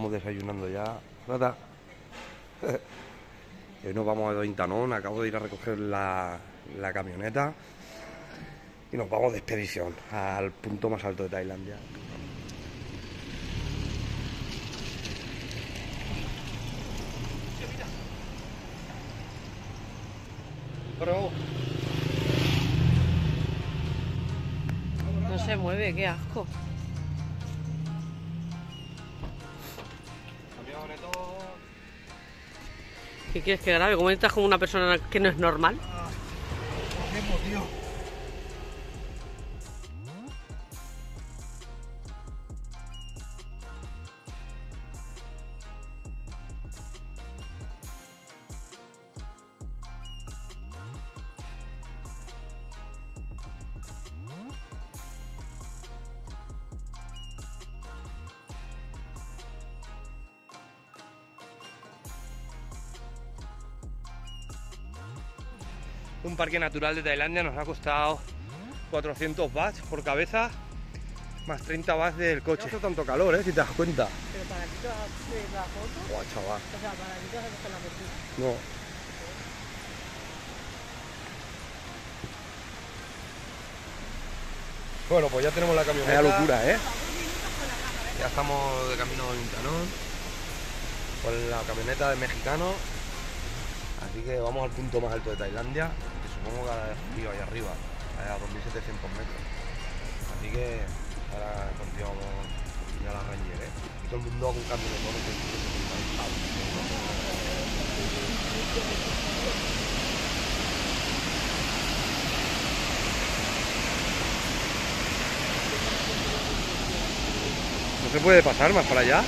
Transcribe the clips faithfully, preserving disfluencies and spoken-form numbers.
estamos desayunando ya. Rata. Hoy nos vamos a Dointanón, acabo de ir a recoger la, la camioneta y nos vamos de expedición al punto más alto de Tailandia. Pero... no se mueve, qué asco. ¿Qué quieres que grabe? ¿Cómo estás como una persona que no es normal? Ah, cogemos, tío. Un parque natural de Tailandia nos ha costado cuatrocientos bahts por cabeza, más treinta bahts del coche. No hace tanto calor, ¿eh? Si te das cuenta. Pero para ti te vas a hacer la foto. Guau, chaval. O sea, para ti te vas a coger la foto. No. Bueno, pues ya tenemos la camioneta. Vaya locura, ¿eh? Ya estamos de camino a Dointanón con la camioneta de mexicano. Así que vamos al punto más alto de Tailandia, que supongo que ahora es frío ahí arriba, a dos mil setecientos metros. Así que ahora continuamos ya la Ranger, ¿eh? Y todo el mundo con cambio de tono, que es ¿No se puede pasar más para allá?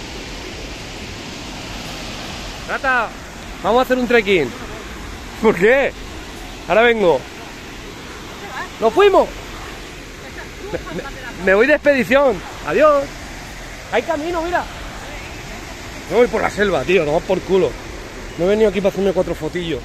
¡Rata! Vamos a hacer un trekking. ¿Por qué? Ahora vengo. ¡Nos fuimos! Me, me, me voy de expedición. Adiós. Hay camino, mira. Me voy por la selva, tío. No vas por culo. No he venido aquí para hacerme cuatro fotillos.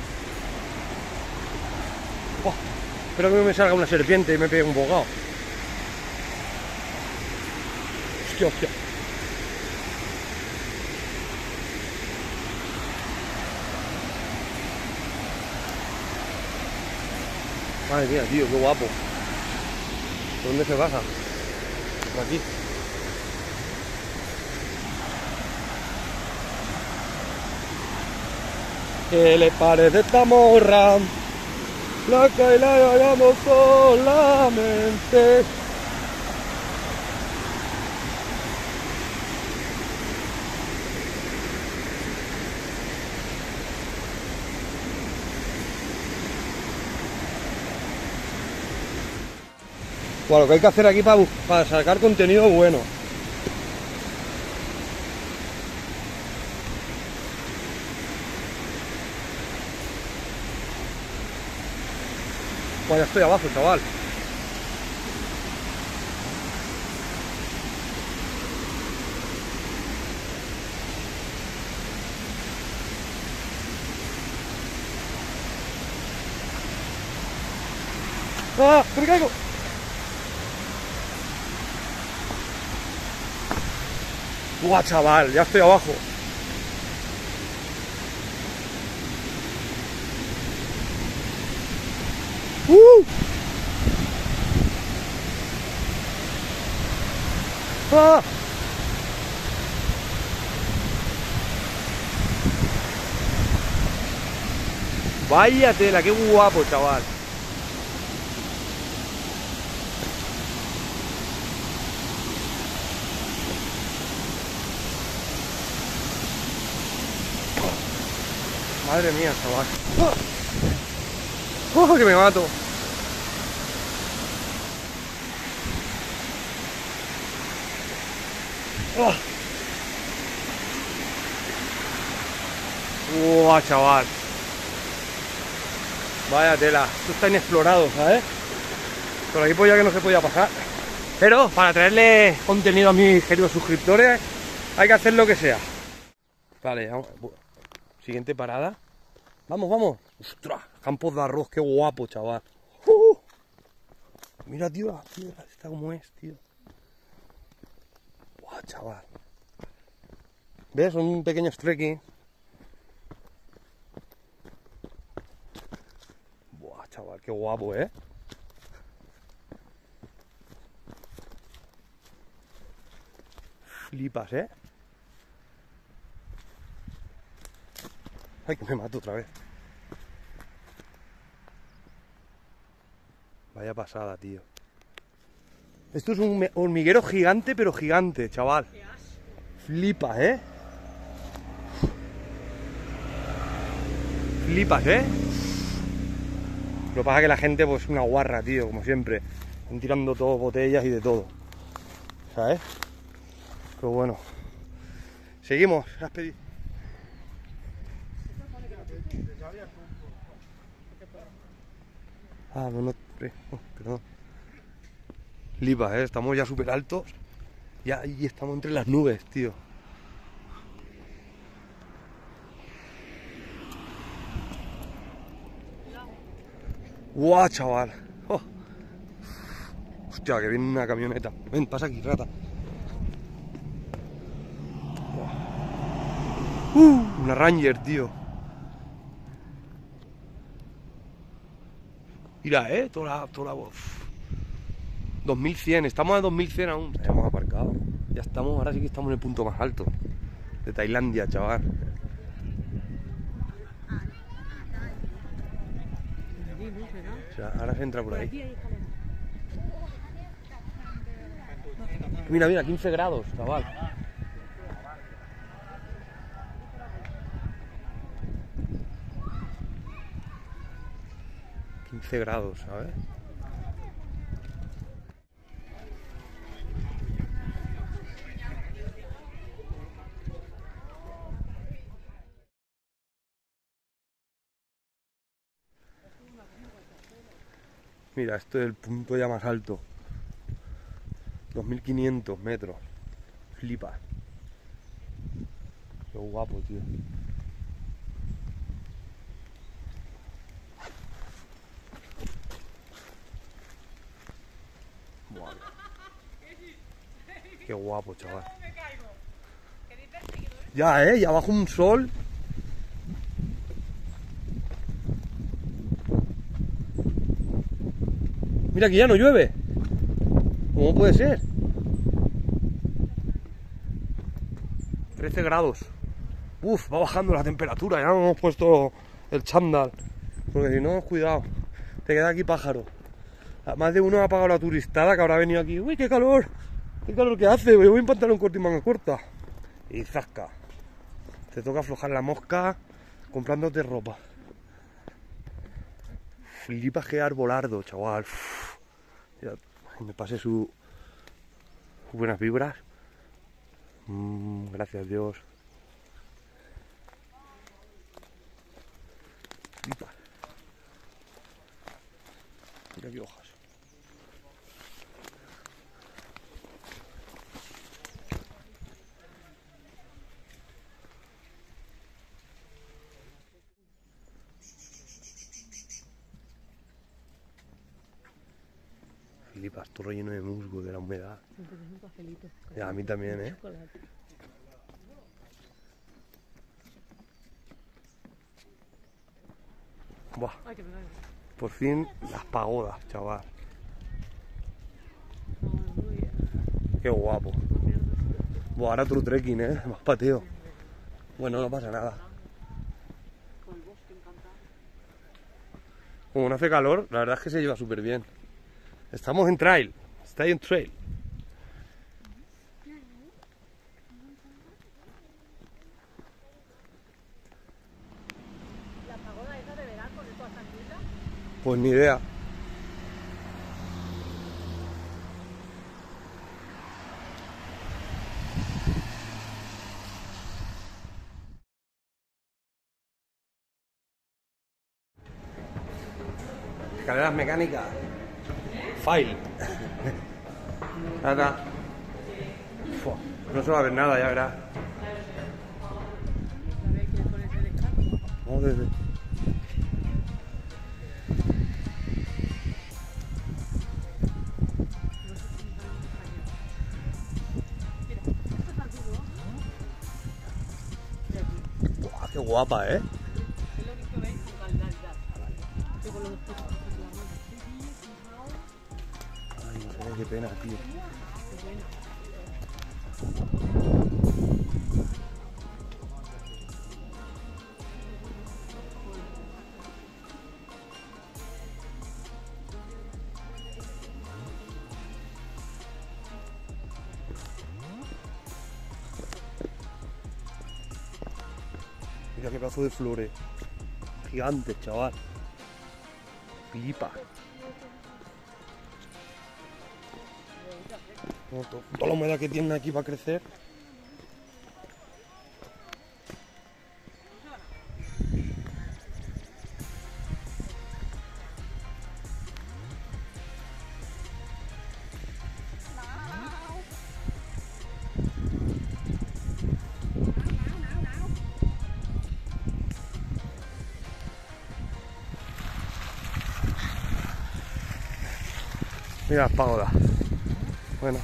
Oh, espero que no me salga una serpiente y me pegue un bogado. Hostia, hostia. Madre mía, tío, qué guapo. ¿Dónde se baja? Por aquí. ¿Qué le parece esta morra? La que la hallamos solamente. Bueno, lo que hay que hacer aquí para, para sacar contenido bueno. Pues ya estoy abajo, chaval. ¡Ah! ¡Que me caigo! ¡Buah, chaval! Ya estoy abajo. ¡Uh! ¡Ah! Vaya tela, qué guapo, chaval. Madre mía, chaval. ¡Oh! ¡Oh, que me mato! ¡Oh! ¡Uah, chaval! Vaya tela, esto está inexplorado, ¿sabes? Por aquí pues ya que no se podía pasar. Pero para traerle contenido a mis queridos suscriptores hay que hacer lo que sea. Vale, vamos. Siguiente parada. Vamos, vamos. ¡Ostras! Campos de arroz, qué guapo, chaval. ¡Uh! Mira, tío, la piedra, está como es, tío. ¡Guau, chaval! ¿Ves? Son pequeños trekking. Buah, chaval, qué guapo, ¿eh? Flipas, ¿eh? Ay, que me mato otra vez. Vaya pasada, tío. Esto es un hormiguero gigante, pero gigante, chaval. Flipas, ¿eh? Flipas, ¿eh? Lo que pasa es que la gente, pues, es una guarra, tío, como siempre. Están tirando todo botellas y de todo. ¿Sabes? Pero bueno. Seguimos. Has pedido. Ah, no, no, eh, no, perdón. Flipas, ¿eh? Estamos ya súper altos. Ya ahí estamos entre las nubes, tío. ¡Guau, chaval! Oh. Hostia, que viene una camioneta. Ven, pasa aquí, rata. Uh, una Ranger, tío. Mira, eh, toda la, toda la voz. dos mil cien, estamos a dos mil cien aún. Ya hemos aparcado. Ya estamos, ahora sí que estamos en el punto más alto de Tailandia, chaval. O sea, ahora se entra por ahí. Mira, mira, quince grados, chaval. quince grados, ¿sabes? Mira, esto es el punto ya más alto. dos mil quinientos metros. Flipa. Qué guapo, tío. Buah. Qué guapo, chaval. Ya, eh, y abajo un sol. Mira que ya no llueve. ¿Cómo puede ser? trece grados. Uf, va bajando la temperatura. Ya no hemos puesto el chándal. Porque si no, cuidado. Te queda aquí pájaro. Más de uno ha pagado la turistada que habrá venido aquí. Uy, qué calor. Qué calor que hace. Voy en pantalón corto y manga corta. Y zasca. Te toca aflojar la mosca comprándote ropa. Flipas que arbolardo, chaval. Uf. Ya, me pasé su buenas vibras. Mm, gracias Dios. Flipas. Mira qué hojas. Flipas, todo lleno de musgo, de la humedad. Ya, a mí también, ¿eh? Buah. Por fin las pagodas, chaval. Qué guapo. Buah, ahora otro trekking, ¿eh? Más pateo. Bueno, no pasa nada. Como no hace calor, la verdad es que se lleva súper bien. Estamos en trail, está ahí en trail. ¿La pagoda esa de verano con todas las islas? Pues ni idea. Escaleras mecánicas. File. Nada. Fua, no se va a ver nada, ya verás. Vamos desde. guapa, ¿eh? Es lo que veis con calidad, chavales. Yo con los dos cosas de la mano. Ay, no sé, qué pena, tío. Qué buena. Mira qué pedazo de flores. Gigantes, chaval. Flipa. No, to- Toda la humedad que tienen aquí para crecer. Mira las pagodas. Bueno.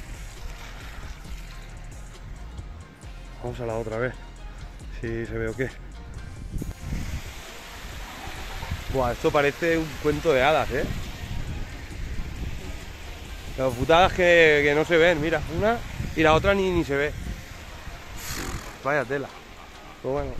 Vamos a la otra vez. Si se ve o qué. Buah, esto parece un cuento de hadas, ¿eh? Las putadas que, que no se ven, mira, una y la otra ni, ni se ve. Vaya tela. Pero bueno.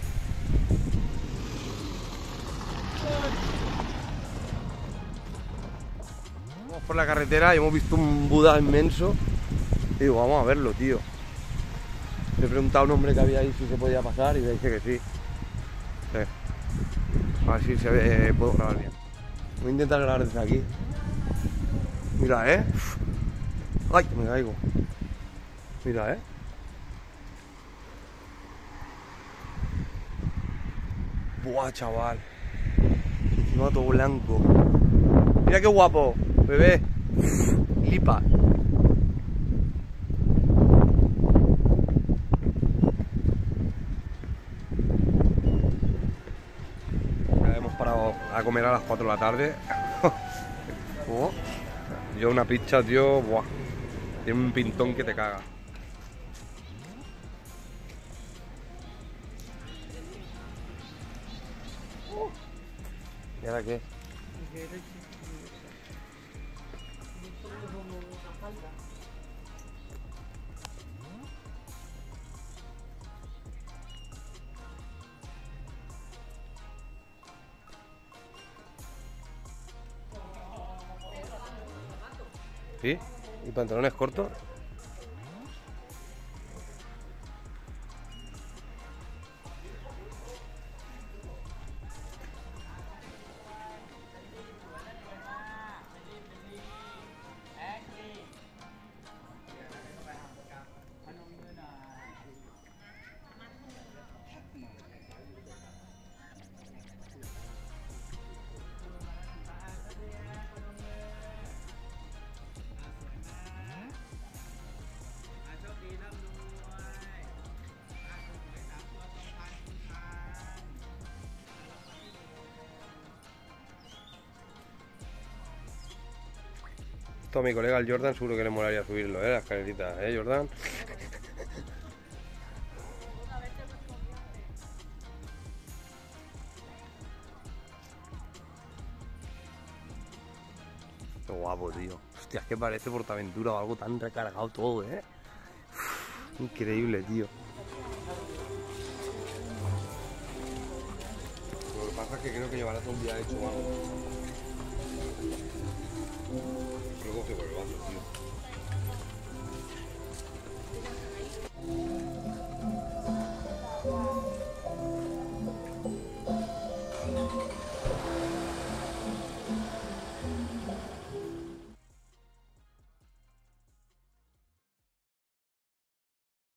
Vamos por la carretera y hemos visto un Buda inmenso. Y digo, vamos a verlo, tío. Le he preguntado a un hombre que había ahí si se podía pasar y me dice que sí. Sí. A ver si se ve, puedo grabar bien. Voy a intentar grabar desde aquí. Mira, ¿eh? ¡Ay, me caigo! Mira, ¿eh? ¡Buah, chaval! Encima todo blanco. ¡Mira qué guapo! ¡Bebé! ¡Flipa! Ya hemos parado a comer a las cuatro de la tarde. Oh. Yo una pizza, tío, buah. Tiene un pintón que te caga. ¿Y ahora qué? ¿Sí? ¿Y pantalones cortos? Esto a mi colega el Jordan seguro que le molaría subirlo, ¿eh? Las escaleritas, ¿eh, Jordan? Qué guapo, tío. Hostia, es que parece Portaventura o algo tan recargado todo, ¿eh? Uf, increíble, tío. Lo que pasa es que creo que llevará todo un día hecho o algo. Lo coge por el vaso, tío.